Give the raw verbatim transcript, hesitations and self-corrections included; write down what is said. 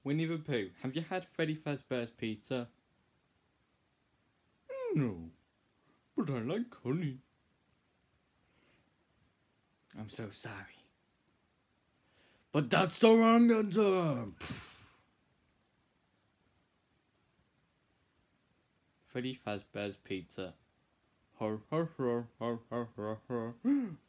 Winnie the Pooh, have you had Freddy Fazbear's pizza? No, but I like honey. I'm so sorry. But that's the wrong answer. Freddy Fazbear's pizza. Har har har har har har har.